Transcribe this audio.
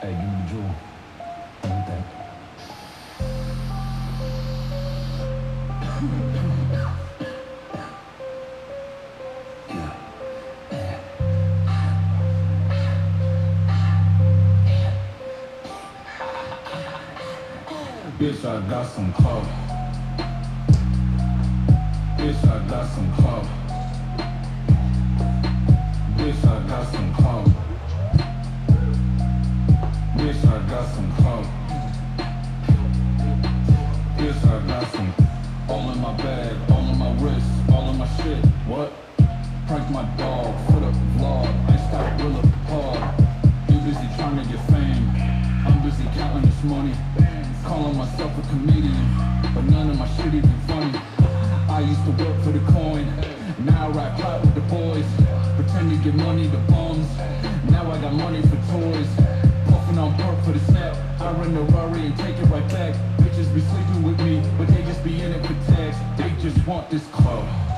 Hey, give me the jewel. Give me that. Bitch, I got some clout. Bitch, I got some clout. Bitch, I got some clout. Bitch, I got some clout. Bitch, I got some. All in my bag, all in my wrist, all in my shit. What? Prank my dog for the vlog. I stop real hard. You busy trying to get fame. I'm busy counting this money. Calling myself a comedian, but none of my shit even funny. I used to work for the coin. Now I rap Clout with the boys. Pretend to give money to bums. Now I got money for toys. Puffing on perk for the snap. I run the Rari and take it right back. Bitches be sleeping with me, but they just be in it for tax. They just want this clout.